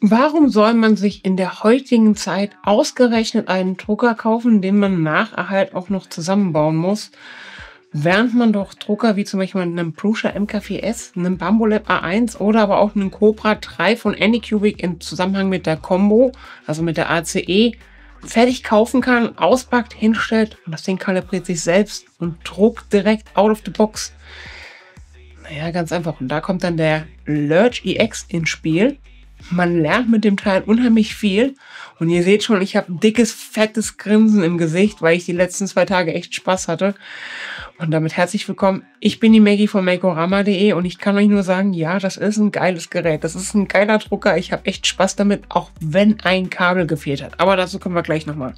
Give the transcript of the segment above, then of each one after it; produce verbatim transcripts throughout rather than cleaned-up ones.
Warum soll man sich in der heutigen Zeit ausgerechnet einen Drucker kaufen, den man nach Erhalt auch noch zusammenbauen muss, während man doch Drucker wie zum Beispiel einen Prusa M K vier S, einen Bambolab A eins oder aber auch einen Cobra drei von Anycubic im Zusammenhang mit der Combo, also mit der A C E, fertig kaufen kann, auspackt, hinstellt und das Ding kalibriert sich selbst und druckt direkt out of the box. Naja, ganz einfach. Und da kommt dann der Lurch E X ins Spiel. Man lernt mit dem Teil unheimlich viel. Und ihr seht schon, ich habe ein dickes, fettes Grinsen im Gesicht, weil ich die letzten zwei Tage echt Spaß hatte. Und damit herzlich willkommen. Ich bin die Maggie von Makeorama punkt de und ich kann euch nur sagen, ja, das ist ein geiles Gerät. Das ist ein geiler Drucker. Ich habe echt Spaß damit, auch wenn ein Kabel gefehlt hat. Aber dazu kommen wir gleich nochmal.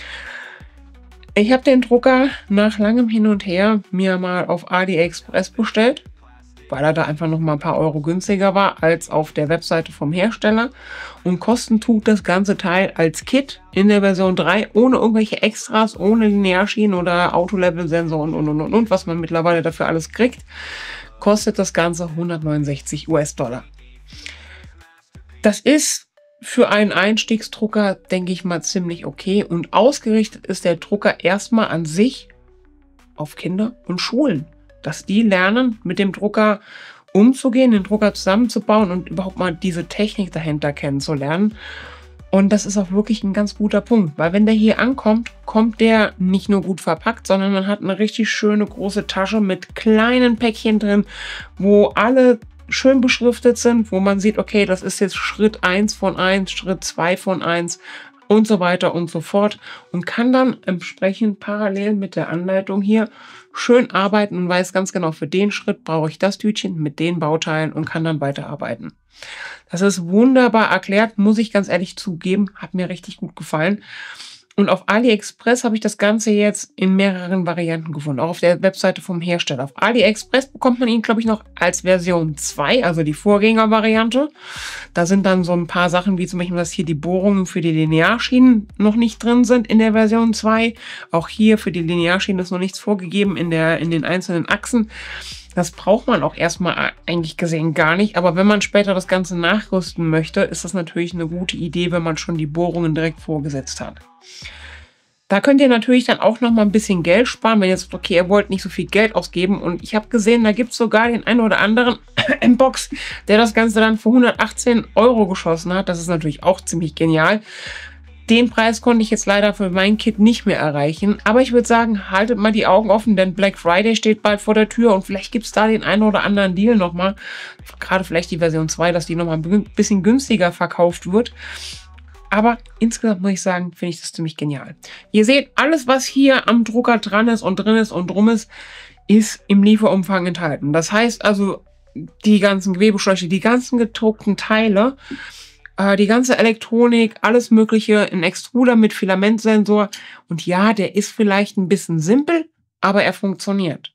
Ich habe den Drucker nach langem Hin und Her mir mal auf AliExpress bestellt, weil er da einfach noch mal ein paar Euro günstiger war als auf der Webseite vom Hersteller. Und kosten tut das ganze Teil als Kit in der Version drei, ohne irgendwelche Extras, ohne Linearschienen oder Auto-Level-Sensor und, und, und, und, und, was man mittlerweile dafür alles kriegt, kostet das Ganze hundertneunundsechzig US-Dollar. Das ist für einen Einstiegsdrucker, denke ich mal, ziemlich okay. Und ausgerichtet ist der Drucker erstmal an sich auf Kinder und Schulen, dass die lernen, mit dem Drucker umzugehen, den Drucker zusammenzubauen und überhaupt mal diese Technik dahinter kennenzulernen. Und das ist auch wirklich ein ganz guter Punkt, weil wenn der hier ankommt, kommt der nicht nur gut verpackt, sondern man hat eine richtig schöne große Tasche mit kleinen Päckchen drin, wo alle schön beschriftet sind, wo man sieht, okay, das ist jetzt Schritt eins von eins, Schritt zwei von eins und so weiter und so fort und kann dann entsprechend parallel mit der Anleitung hier schön arbeiten und weiß ganz genau, für den Schritt brauche ich das Tütchen mit den Bauteilen und kann dann weiterarbeiten. Das ist wunderbar erklärt, muss ich ganz ehrlich zugeben, hat mir richtig gut gefallen. Und auf AliExpress habe ich das Ganze jetzt in mehreren Varianten gefunden, auch auf der Webseite vom Hersteller. Auf AliExpress bekommt man ihn, glaube ich, noch als Version zwei, also die Vorgängervariante. Da sind dann so ein paar Sachen, wie zum Beispiel, dass hier die Bohrungen für die Linearschienen noch nicht drin sind in der Version zwei. Auch hier für die Linearschienen ist noch nichts vorgegeben in, der, in den einzelnen Achsen. Das braucht man auch erstmal eigentlich gesehen gar nicht. Aber wenn man später das Ganze nachrüsten möchte, ist das natürlich eine gute Idee, wenn man schon die Bohrungen direkt vorgesetzt hat. Da könnt ihr natürlich dann auch noch mal ein bisschen Geld sparen, wenn ihr jetzt, okay, ihr wollt nicht so viel Geld ausgeben. Und ich habe gesehen, da gibt es sogar den einen oder anderen im Box, der das Ganze dann für hundertachtzehn Euro geschossen hat. Das ist natürlich auch ziemlich genial. Den Preis konnte ich jetzt leider für mein Kit nicht mehr erreichen. Aber ich würde sagen, haltet mal die Augen offen, denn Black Friday steht bald vor der Tür. Und vielleicht gibt es da den einen oder anderen Deal nochmal. Gerade vielleicht die Version zwei, dass die nochmal ein bisschen günstiger verkauft wird. Aber insgesamt muss ich sagen, finde ich das ziemlich genial. Ihr seht, alles, was hier am Drucker dran ist und drin ist und drum ist, ist im Lieferumfang enthalten. Das heißt also, die ganzen Gewebeschläuche, die ganzen gedruckten Teile, äh, die ganze Elektronik, alles Mögliche, ein Extruder mit Filamentsensor. Und ja, der ist vielleicht ein bisschen simpel, aber er funktioniert.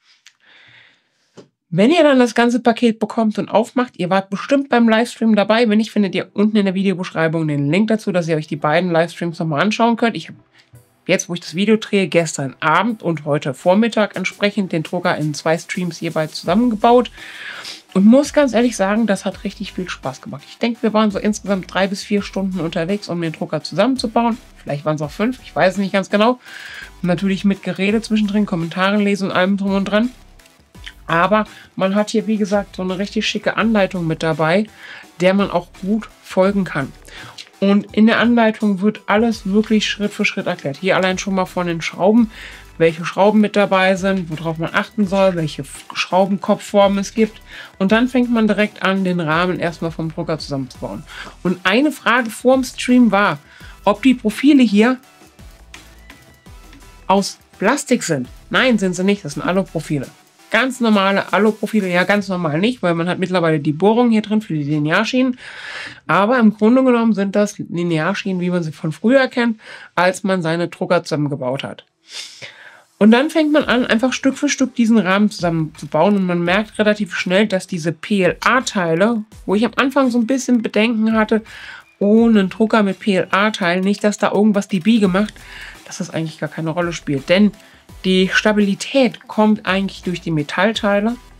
Wenn ihr dann das ganze Paket bekommt und aufmacht, ihr wart bestimmt beim Livestream dabei. Wenn nicht, findet ihr unten in der Videobeschreibung den Link dazu, dass ihr euch die beiden Livestreams nochmal anschauen könnt. Ich habe jetzt, wo ich das Video drehe, gestern Abend und heute Vormittag entsprechend den Drucker in zwei Streams jeweils zusammengebaut. Und muss ganz ehrlich sagen, das hat richtig viel Spaß gemacht. Ich denke, wir waren so insgesamt drei bis vier Stunden unterwegs, um den Drucker zusammenzubauen. Vielleicht waren es auch fünf, ich weiß es nicht ganz genau. Und natürlich mit Gerede zwischendrin, Kommentaren lesen und allem drum und dran. Aber man hat hier, wie gesagt, so eine richtig schicke Anleitung mit dabei, der man auch gut folgen kann. Und in der Anleitung wird alles wirklich Schritt für Schritt erklärt. Hier allein schon mal von den Schrauben, welche Schrauben mit dabei sind, worauf man achten soll, welche Schraubenkopfformen es gibt. Und dann fängt man direkt an, den Rahmen erstmal vom Drucker zusammenzubauen. Und eine Frage vor dem Stream war, ob die Profile hier aus Plastik sind. Nein, sind sie nicht, das sind Aluprofile. Ganz normale Aluprofile, ja ganz normal nicht, weil man hat mittlerweile die Bohrung hier drin für die Linearschienen. Aber im Grunde genommen sind das Linearschienen, wie man sie von früher kennt, als man seine Drucker zusammengebaut hat. Und dann fängt man an, einfach Stück für Stück diesen Rahmen zusammenzubauen. Und man merkt relativ schnell, dass diese P L A-Teile, wo ich am Anfang so ein bisschen Bedenken hatte, ohne einen Drucker mit P L A-Teilen, nicht, dass da irgendwas die Biege macht, dass das eigentlich gar keine Rolle spielt. Denn die Stabilität kommt eigentlich durch die Metallteile.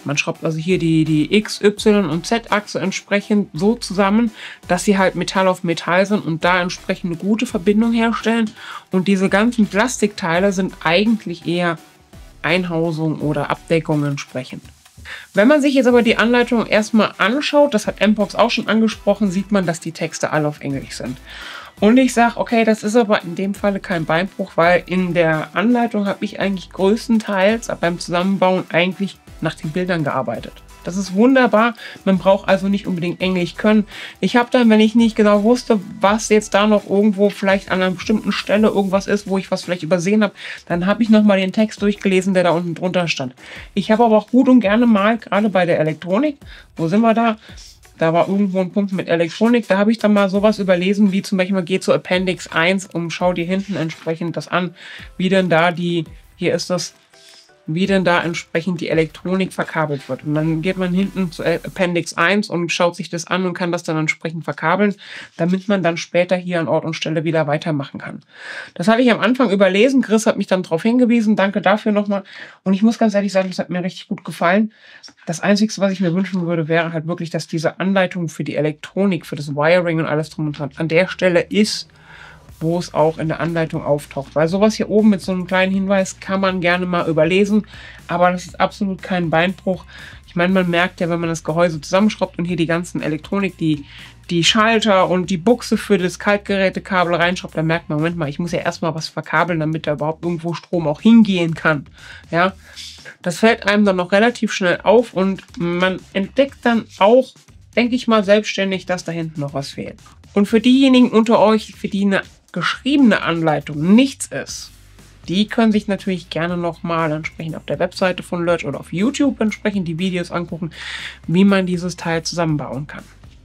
Man schraubt also hier die, die X, Y und Z-Achse entsprechend so zusammen, dass sie halt Metall auf Metall sind und da entsprechend eine gute Verbindung herstellen. Und diese ganzen Plastikteile sind eigentlich eher Einhausung oder Abdeckung entsprechend. Wenn man sich jetzt aber die Anleitung erstmal anschaut, das hat Mpox auch schon angesprochen, sieht man, dass die Texte alle auf Englisch sind. Und ich sage, okay, das ist aber in dem Falle kein Beinbruch, weil in der Anleitung habe ich eigentlich größtenteils beim Zusammenbauen eigentlich nach den Bildern gearbeitet. Das ist wunderbar, man braucht also nicht unbedingt Englisch können. Ich habe dann, wenn ich nicht genau wusste, was jetzt da noch irgendwo vielleicht an einer bestimmten Stelle irgendwas ist, wo ich was vielleicht übersehen habe, dann habe ich nochmal den Text durchgelesen, der da unten drunter stand. Ich habe aber auch gut und gerne mal, gerade bei der Elektronik, wo sind wir da? Da war irgendwo ein Punkt mit Elektronik, da habe ich dann mal sowas überlesen, wie zum Beispiel, geh zu Appendix eins und schau dir hinten entsprechend das an, wie denn da die, hier ist das, wie denn da entsprechend die Elektronik verkabelt wird. Und dann geht man hinten zu Appendix eins und schaut sich das an und kann das dann entsprechend verkabeln, damit man dann später hier an Ort und Stelle wieder weitermachen kann. Das hatte ich am Anfang überlesen. Chris hat mich dann darauf hingewiesen. Danke dafür nochmal. Und ich muss ganz ehrlich sagen, das hat mir richtig gut gefallen. Das Einzige, was ich mir wünschen würde, wäre halt wirklich, dass diese Anleitung für die Elektronik, für das Wiring und alles drum und dran an der Stelle ist, wo es auch in der Anleitung auftaucht. Weil sowas hier oben mit so einem kleinen Hinweis kann man gerne mal überlesen, aber das ist absolut kein Beinbruch. Ich meine, man merkt ja, wenn man das Gehäuse zusammenschraubt und hier die ganzen Elektronik, die, die Schalter und die Buchse für das Kaltgerätekabel reinschraubt, dann merkt man, Moment mal, ich muss ja erstmal was verkabeln, damit da überhaupt irgendwo Strom auch hingehen kann. Ja, das fällt einem dann noch relativ schnell auf und man entdeckt dann auch, denke ich mal, selbstständig, dass da hinten noch was fehlt. Und für diejenigen unter euch, für die eine geschriebene Anleitung nichts ist, die können sich natürlich gerne nochmal entsprechend auf der Webseite von Lurch oder auf YouTube entsprechend die Videos angucken, wie man dieses Teil zusammenbauen kann.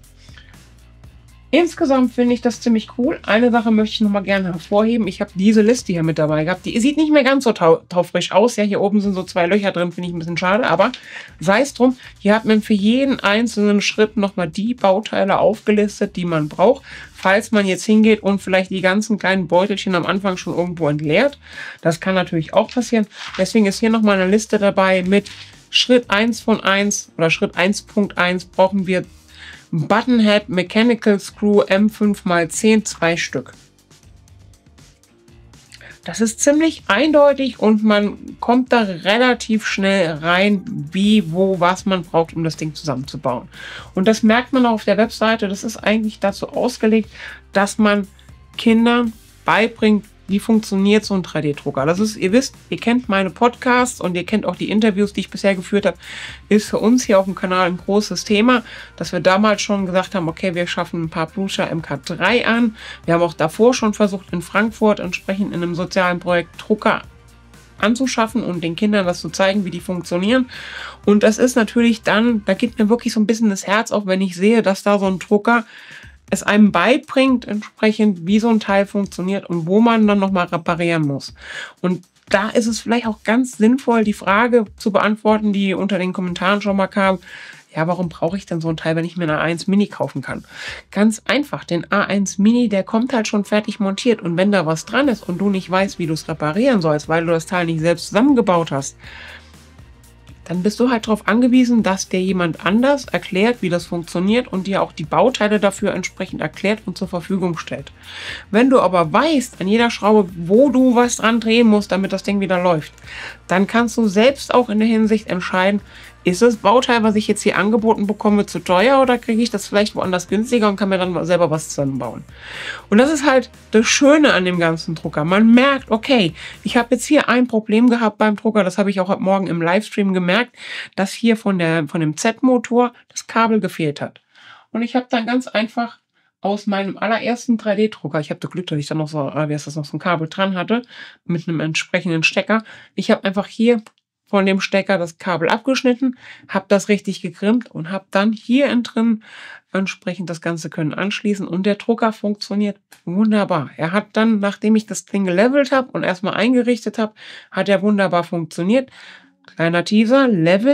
Insgesamt finde ich das ziemlich cool. Eine Sache möchte ich nochmal gerne hervorheben. Ich habe diese Liste hier mit dabei gehabt. Die sieht nicht mehr ganz so tau taufrisch aus. Ja, hier oben sind so zwei Löcher drin, finde ich ein bisschen schade. Aber sei es drum, hier hat man für jeden einzelnen Schritt nochmal die Bauteile aufgelistet, die man braucht. Falls man jetzt hingeht und vielleicht die ganzen kleinen Beutelchen am Anfang schon irgendwo entleert. Das kann natürlich auch passieren. Deswegen ist hier nochmal eine Liste dabei mit Schritt eins von eins oder Schritt eins Punkt eins brauchen wir Buttonhead Mechanical Screw M fünf mal zehn, zwei Stück. Das ist ziemlich eindeutig und man kommt da relativ schnell rein, wie, wo, was man braucht, um das Ding zusammenzubauen. Und das merkt man auch auf der Webseite. Das ist eigentlich dazu ausgelegt, dass man Kindern beibringt, wie funktioniert so ein drei D Drucker. Das ist, ihr wisst, ihr kennt meine Podcasts und ihr kennt auch die Interviews, die ich bisher geführt habe, ist für uns hier auf dem Kanal ein großes Thema, dass wir damals schon gesagt haben, okay, wir schaffen ein paar Prusa M K drei an. Wir haben auch davor schon versucht, in Frankfurt entsprechend in einem sozialen Projekt Drucker anzuschaffen und den Kindern das zu zeigen, wie die funktionieren. Und das ist natürlich dann, da geht mir wirklich so ein bisschen das Herz auf, wenn ich sehe, dass da so ein Drucker es einem beibringt, entsprechend, wie so ein Teil funktioniert und wo man dann nochmal reparieren muss. Und da ist es vielleicht auch ganz sinnvoll, die Frage zu beantworten, die unter den Kommentaren schon mal kam. Ja, warum brauche ich denn so ein Teil, wenn ich mir eine A eins Mini kaufen kann? Ganz einfach, den A eins Mini, der kommt halt schon fertig montiert. Und wenn da was dran ist und du nicht weißt, wie du es reparieren sollst, weil du das Teil nicht selbst zusammengebaut hast, dann bist du halt darauf angewiesen, dass dir jemand anders erklärt, wie das funktioniert und dir auch die Bauteile dafür entsprechend erklärt und zur Verfügung stellt. Wenn du aber weißt, an jeder Schraube, wo du was dran drehen musst, damit das Ding wieder läuft, dann kannst du selbst auch in der Hinsicht entscheiden, ist das Bauteil, was ich jetzt hier angeboten bekomme, zu teuer oder kriege ich das vielleicht woanders günstiger und kann mir dann selber was zusammenbauen. Und das ist halt das Schöne an dem ganzen Drucker. Man merkt, okay, ich habe jetzt hier ein Problem gehabt beim Drucker, das habe ich auch heute Morgen im Livestream gemerkt, dass hier von, der, von dem Z-Motor das Kabel gefehlt hat. Und ich habe dann ganz einfach aus meinem allerersten drei D Drucker, ich habe das Glück, dass ich dann noch so, wie heißt das, noch so ein Kabel dran hatte, mit einem entsprechenden Stecker, ich habe einfach hier von dem Stecker das Kabel abgeschnitten, habe das richtig gegrimmt und habe dann hier innen drin entsprechend das Ganze können anschließen und der Drucker funktioniert wunderbar. Er hat dann, nachdem ich das Ding gelevelt habe und erstmal eingerichtet habe, hat er wunderbar funktioniert. Kleiner Teaser, leveln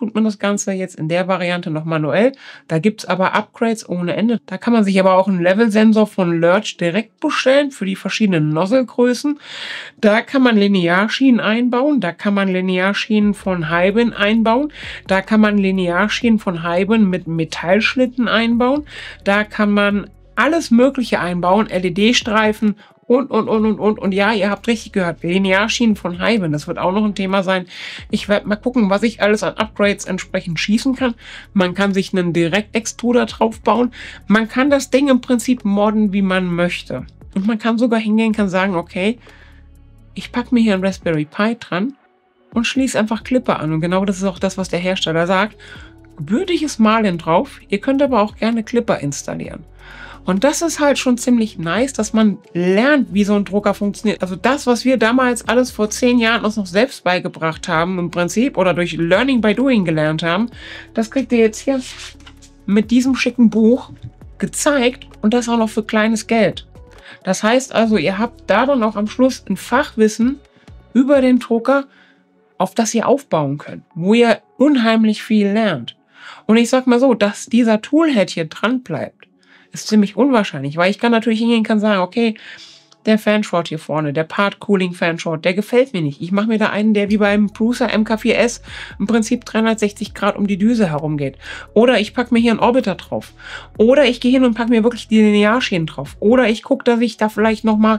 tut man das Ganze jetzt in der Variante noch manuell. Da gibt's aber Upgrades ohne Ende. Da kann man sich aber auch einen Level-Sensor von Lurch direkt bestellen für die verschiedenen Nozzle-Größen. Da kann man Linearschienen einbauen. Da kann man Linearschienen von Hyben einbauen. Da kann man Linearschienen von Hyben mit Metallschlitten einbauen. Da kann man alles Mögliche einbauen, L E D-Streifen und, und, und, und, und. Und ja, ihr habt richtig gehört, Linearschienen von Hyben, das wird auch noch ein Thema sein. Ich werde mal gucken, was ich alles an Upgrades entsprechend schießen kann. Man kann sich einen Direktextruder drauf bauen. Man kann das Ding im Prinzip modden, wie man möchte. Und man kann sogar hingehen, kann sagen, okay, ich packe mir hier einen Raspberry Pi dran und schließe einfach Clipper an. Und genau das ist auch das, was der Hersteller sagt. Gebürtiges Malen drauf. Ihr könnt aber auch gerne Clipper installieren. Und das ist halt schon ziemlich nice, dass man lernt, wie so ein Drucker funktioniert. Also das, was wir damals alles vor zehn Jahren uns noch selbst beigebracht haben im Prinzip oder durch Learning by Doing gelernt haben, das kriegt ihr jetzt hier mit diesem schicken Buch gezeigt und das auch noch für kleines Geld. Das heißt also, ihr habt da dann auch am Schluss ein Fachwissen über den Drucker, auf das ihr aufbauen könnt, wo ihr unheimlich viel lernt. Und ich sag mal so, dass dieser Toolhead hier dran bleibt, ist ziemlich unwahrscheinlich, weil ich kann natürlich hingehen, kann sagen, okay, der Fanshort hier vorne, der Part Cooling Fanshort, der gefällt mir nicht. Ich mache mir da einen, der wie beim Prusa M K vier S im Prinzip dreihundertsechzig Grad um die Düse herumgeht. Oder ich packe mir hier einen Orbiter drauf. Oder ich gehe hin und packe mir wirklich die Linearschienen drauf. Oder ich gucke, dass ich da vielleicht nochmal,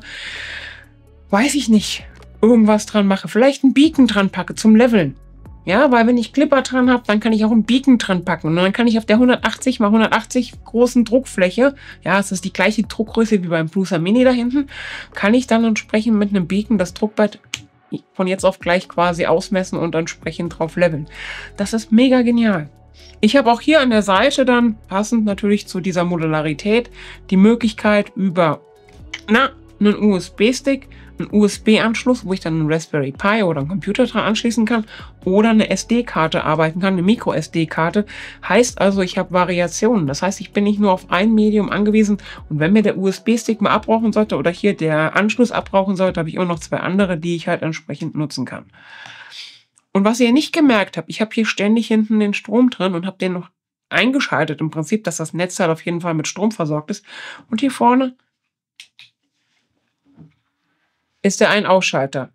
weiß ich nicht, irgendwas dran mache. Vielleicht einen Beacon dran packe zum Leveln. Ja, weil wenn ich Clipper dran habe, dann kann ich auch einen Beacon dran packen. Und dann kann ich auf der hundertachtzig mal hundertachtzig großen Druckfläche, ja, es ist die gleiche Druckgröße wie beim Prusa Mini da hinten, kann ich dann entsprechend mit einem Beacon das Druckbett von jetzt auf gleich quasi ausmessen und entsprechend drauf leveln. Das ist mega genial. Ich habe auch hier an der Seite dann, passend natürlich zu dieser Modularität, die Möglichkeit über, na, einen U S B-Stick, einen U S B-Anschluss, wo ich dann einen Raspberry Pi oder einen Computer dran anschließen kann oder eine S D-Karte arbeiten kann, eine Micro-S D-Karte. Heißt also, ich habe Variationen. Das heißt, ich bin nicht nur auf ein Medium angewiesen und wenn mir der U S B-Stick mal abrauchen sollte oder hier der Anschluss abrauchen sollte, habe ich immer noch zwei andere, die ich halt entsprechend nutzen kann. Und was ihr nicht gemerkt habt, ich habe hier ständig hinten den Strom drin und habe den noch eingeschaltet im Prinzip, dass das Netzteil auf jeden Fall mit Strom versorgt ist. Und hier vorne ist der Ein-Ausschalter.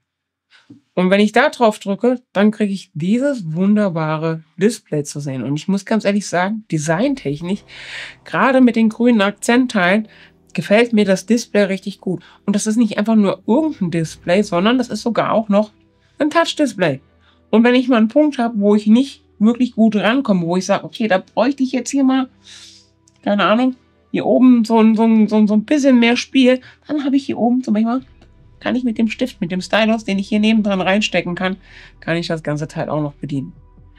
Und wenn ich da drauf drücke, dann kriege ich dieses wunderbare Display zu sehen. Und ich muss ganz ehrlich sagen, designtechnisch, gerade mit den grünen Akzentteilen, gefällt mir das Display richtig gut. Und das ist nicht einfach nur irgendein Display, sondern das ist sogar auch noch ein Touch-Display. Und wenn ich mal einen Punkt habe, wo ich nicht wirklich gut rankomme, wo ich sage, okay, da bräuchte ich jetzt hier mal, keine Ahnung, hier oben so ein, so ein, so ein, so ein bisschen mehr Spiel, dann habe ich hier oben zum Beispiel, kann ich mit dem Stift, mit dem Stylus, den ich hier nebendran reinstecken kann, kann ich das ganze Teil auch noch bedienen.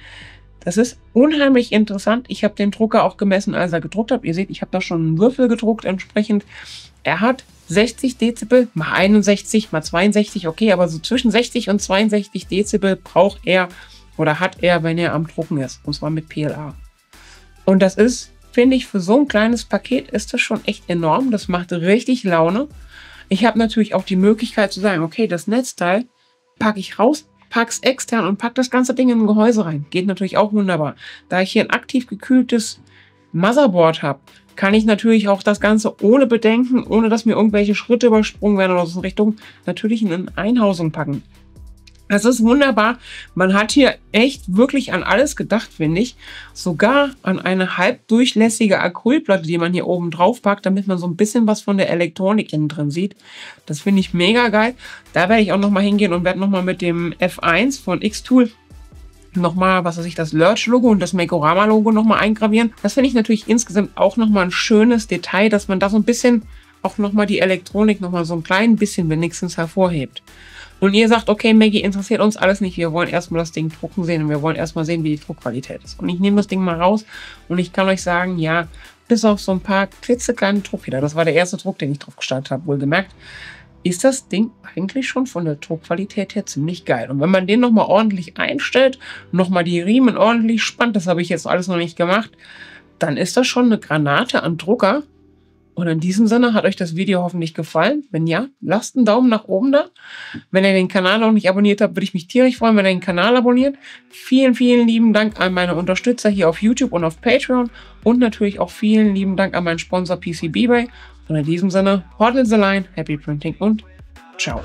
Das ist unheimlich interessant. Ich habe den Drucker auch gemessen, als er gedruckt hat. Ihr seht, ich habe da schon einen Würfel gedruckt entsprechend. Er hat sechzig Dezibel, mal einundsechzig, mal zweiundsechzig, okay, aber so zwischen sechzig und zweiundsechzig Dezibel braucht er oder hat er, wenn er am Drucken ist. Und zwar mit P L A. Und das ist, finde ich, für so ein kleines Paket ist das schon echt enorm. Das macht richtig Laune. Ich habe natürlich auch die Möglichkeit zu sagen, okay, das Netzteil packe ich raus, packe es extern und packe das ganze Ding in ein Gehäuse rein. Geht natürlich auch wunderbar. Da ich hier ein aktiv gekühltes Motherboard habe, kann ich natürlich auch das Ganze ohne Bedenken, ohne dass mir irgendwelche Schritte übersprungen werden oder so in Richtung, natürlich in eine Einhausung packen. Das ist wunderbar. Man hat hier echt wirklich an alles gedacht, finde ich. Sogar an eine halbdurchlässige Acrylplatte, die man hier oben drauf packt, damit man so ein bisschen was von der Elektronik innen drin sieht. Das finde ich mega geil. Da werde ich auch nochmal hingehen und werde nochmal mit dem F eins von Xtool nochmal, was weiß ich, das Lurch-Logo und das Makorama-Logo nochmal eingravieren. Das finde ich natürlich insgesamt auch nochmal ein schönes Detail, dass man da so ein bisschen auch nochmal die Elektronik nochmal so ein klein bisschen wenigstens hervorhebt. Und ihr sagt, okay, Maggie, interessiert uns alles nicht. Wir wollen erstmal das Ding drucken sehen und wir wollen erstmal sehen, wie die Druckqualität ist. Und ich nehme das Ding mal raus und ich kann euch sagen, ja, bis auf so ein paar klitzekleine Druckfehler, das war der erste Druck, den ich drauf gestartet habe, wohlgemerkt, ist das Ding eigentlich schon von der Druckqualität her ziemlich geil. Und wenn man den nochmal ordentlich einstellt, nochmal die Riemen ordentlich spannt, das habe ich jetzt alles noch nicht gemacht, dann ist das schon eine Granate an Drucker. Und in diesem Sinne hat euch das Video hoffentlich gefallen. Wenn ja, lasst einen Daumen nach oben da. Wenn ihr den Kanal noch nicht abonniert habt, würde ich mich tierisch freuen, wenn ihr den Kanal abonniert. Vielen, vielen lieben Dank an meine Unterstützer hier auf YouTube und auf Patreon. Und natürlich auch vielen lieben Dank an meinen Sponsor P C B Bay. Und in diesem Sinne, Hoddle the Line, Happy Printing und ciao.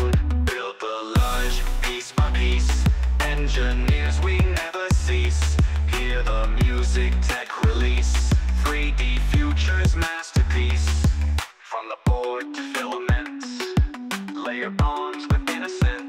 Engineers, we never cease. Hear the music tech release. three D Future's masterpiece. From the board to filaments, layer bonds with innocence.